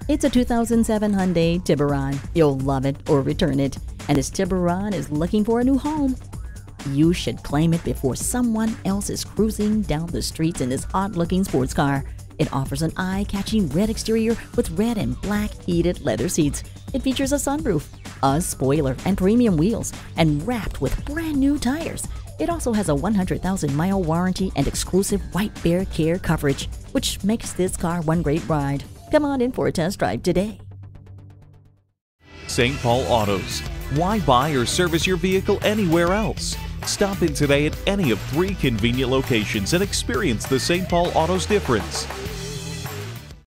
It's a 2007 Hyundai Tiburon. You'll love it or return it. And this Tiburon is looking for a new home. You should claim it before someone else is cruising down the streets in this odd-looking sports car. It offers an eye-catching red exterior with red and black heated leather seats. It features a sunroof, a spoiler, and premium wheels, and wrapped with brand new tires. It also has a 100,000-mile warranty and exclusive White Bear Care coverage, which makes this car one great ride. Come on in for a test drive today. St. Paul Autos. Why buy or service your vehicle anywhere else? Stop in today at any of 3 convenient locations and experience the St. Paul Autos difference.